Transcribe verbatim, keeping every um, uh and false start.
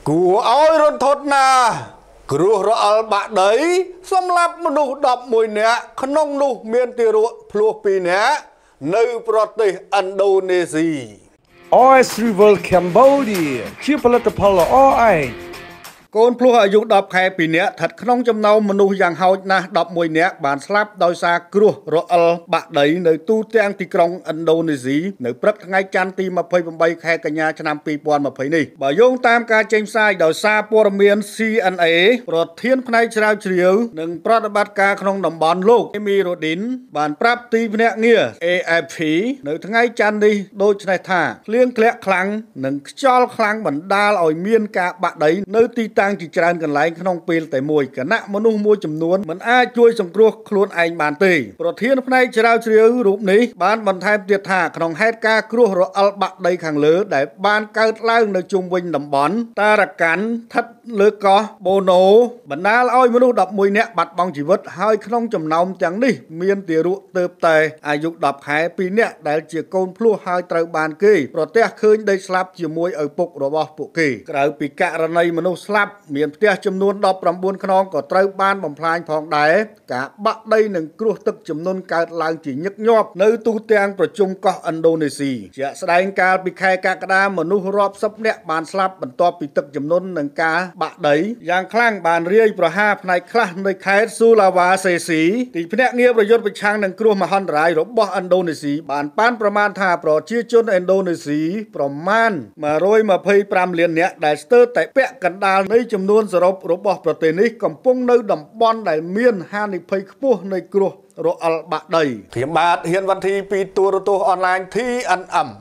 Của ôi rôn thốt nà Cửu rõ ալ bạc đấy Xâm lạpមនុស្សđọc mùi nẹ Khăn nụ miền tì ruộng Pluộc bì nẹ Nơi proti Indonesia Oi Rival Cambodia Chia Palata Pala Oi កូនភ្លោះអាយុ ដប់ ខែ ពីរ នាក់ ស្ថិតក្នុងចំណោមមនុស្សយ៉ាងហោចណាស់ ដប់មួយ នាក់ បានស្លាប់ដោយសារគ្រោះរអិលបាក់ដីនៅទូទាំងទីក្រុងឥណ្ឌូនេស៊ីនៅព្រឹកថ្ងៃច័ន្ទទី ម្ភៃប្រាំបី ខែកញ្ញា ឆ្នាំ ពីរពាន់ម្ភៃ នេះ បើយោងតាមការចេញផ្សាយដោយសារព័ត៌មាន C N A ប្រធានផ្នែកស្រាវជ្រាវនិងប្រតិបត្តិការក្នុងតំបន់លោក Amy Rodin បានប្រាប់ទីភ្នាក់ងារ A F P នៅថ្ងៃច័ន្ទនេះដូចនេះថាភ្លៀងធ្លាក់ខ្លាំងនិងខ្យល់ខ្លាំងបណ្ដាលឲ្យមានការបាក់ដីនៅទីតាំងជាច្រើនកន្លែងក្នុងពេលតែមួយគណៈមនុស្សមួយចំនួនមិនអាចជួយសង្គ្រោះខ្លួនឯងបានទេប្រធានផ្នែកជ្រាវជ្រាវរូបនេះបានបន្ថែមទៀតថាក្នុងហេតុការណ៍គ្រោះរអិលបាក់ដីខាងលើដែលបានកើតឡើងនៅជុំវិញតំបន់តារកាន់ស្ថិតលើកោះបូណូបណ្ដាលឲ្យមនុស្ស ដប់មួយ នាក់បាត់បង់ជីវិតហើយក្នុងចំណោមទាំងនេះមានទារកទើបតែអាយុ ដប់ ខែ ពីរ នាក់ដែលជាកូនភ្លោះហើយត្រូវបានគេប្រទះឃើញដេកស្លាប់ជាមួយឪពុករបស់ពួកគេក្រៅពីករណីមនុស្សស្លាប់មានផ្ទះចំនួន ដប់ប្រាំបួន ខ្នងក៏ត្រូវបានបំផ្លាញផងដែរការបាក់ដីនិងគ្រោះទឹកជំនន់កើតឡើងជាញឹកញាប់នៅទូទាំងប្រជុំកោះឥណ្ឌូនេស៊ីជាក់ស្ដែងកាលពីខែកក្កដាមនុស្សរាប់សិបនាក់បានស្លាប់បន្ទាប់ពីទឹកជំនន់និងការបាក់ដីយ៉ាងខ្លាំងបានរាយប្រហារផ្នែកខ្លះនៃខេត្តស៊ូឡាវ៉ាសេស៊ីទីភ្នាក់ងារប្រយុទ្ធប្រឆាំងនឹងគ្រោះមហន្តរាយរបស់ឥណ្ឌូនេស៊ីបានប៉ាន់ប្រមាណថាប្រជាជនឥណ្ឌូនេស៊ីប្រមាណមួយរយម្ភៃប្រាំលាននាក់ដែលស្ទើរតែពាក់កណ្ដាលនៃចំនួនសរុបរបស់ប្រទេសនេះកំពុងនៅតំបន់ដែលមានហានិភ័យខ្ពស់នៃគ្រោះរអិលបាក់ដីខ្ញុំបាទហ៊ានវណ្ធីពីទូរទស្សន៍អនឡាញ T N M